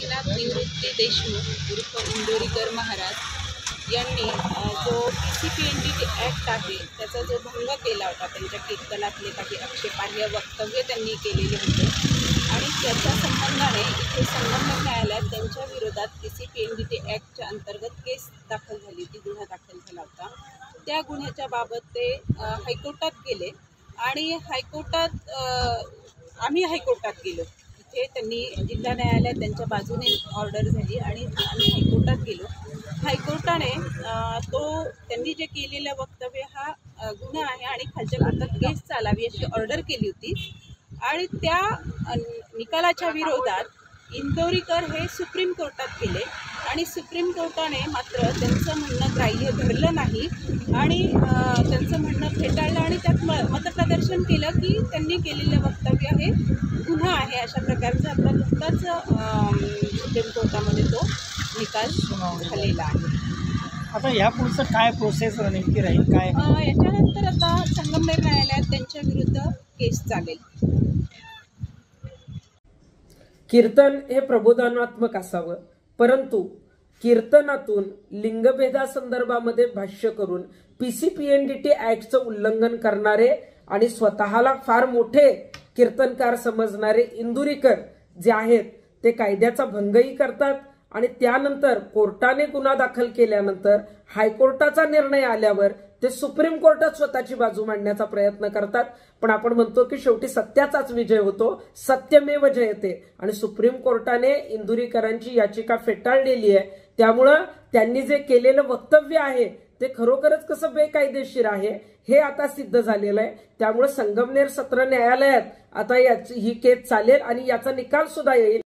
एकनाथ निवृत्ती देशमुख उर्फ इंदोरीकर महाराज यांनी जो PCPNDT ॲक्ट आहे त्याचा जो भंग केला होता, त्यांच्या कीर्तनातले काही आक्षेपार्ह वक्तव्य त्यांनी केलेले होते आणि त्याच्या संबंधाने इथे संगमनेर न्यायालयात त्यांच्या विरोधात PCPNDT ॲक्टच्या अंतर्गत केस दाखल झाली होती, गुन्हा दाखल झाला होता। त्या गुन्ह्याच्या बाबत ते हायकोर्टात गेले आणि आम्ही हायकोर्टात गेलो। इथे त्यांनी जिल्हा न्यायालयात त्यांच्या बाजूने ऑर्डर झाली आणि आम्ही हायकोर्टात गेलो। हायकोर्टाने त्यांनी जे केलेलं वक्तव्य हा गुन्हा आहे आणि खालच्या कोर्टात केस चालावी अशी ऑर्डर केली होती आणि त्या निकालाच्या विरोधात इंदोरीकर हे सुप्रीम कोर्टात गेले आणि सुप्रीम कोर्टाने मात्र त्यांचं म्हणणं ग्राह्य धरलं नाही आणि त्यांचं म्हणणं फेटाळलं आणि त्यात मतप्रदर्शन केलं की त्यांनी केलेलं वक्तव्य हे गुन्हा आहे अशा प्रकारचा आपला नुकताच सुप्रीम कोर्टामध्ये तो निकाल झालेला आहे। आता ह्या पुढचं काय प्रोसेस नेमकी राहील काय? याच्यानंतर आता संगमनेर न्यायालयात त्यांच्या विरुद्ध केस चालेल। कीर्तन हे प्रबोधनात्मक असावं, परंतु कीर्तनातून लिंगभेदासंदर्भामध्ये भाष्य करून PCPNDT ॲक्टचं उल्लंघन करणारे आणि स्वतःला फार मोठे कीर्तनकार समजणारे इंदुरीकर जे आहेत ते कायद्याचा भंगही करतात आणि त्यानंतर कोर्टाने गुन्हा दाखल केल्यानंतर हायकोर्टाचा निर्णय आल्यावर ते सुप्रीम कोर्टात स्वतःची बाजू मांडण्याचा प्रयत्न करतात। पण आपण म्हणतो की शेवटी सत्याचाच विजय होतो, सत्यमेव जयते आणि सुप्रीम कोर्टाने इंदुरीकरांची याचिका फेटाळलेली आहे। त्यामुळं त्यांनी जे केलेलं वक्तव्य आहे ते खरोखरच कसं बेकायदेशीर आहे हे आता सिद्ध झालेलं आहे। त्यामुळे संगमनेर सत्र न्यायालयात आता ही केस चालेल आणि याचा निकाल सुद्धा येईल।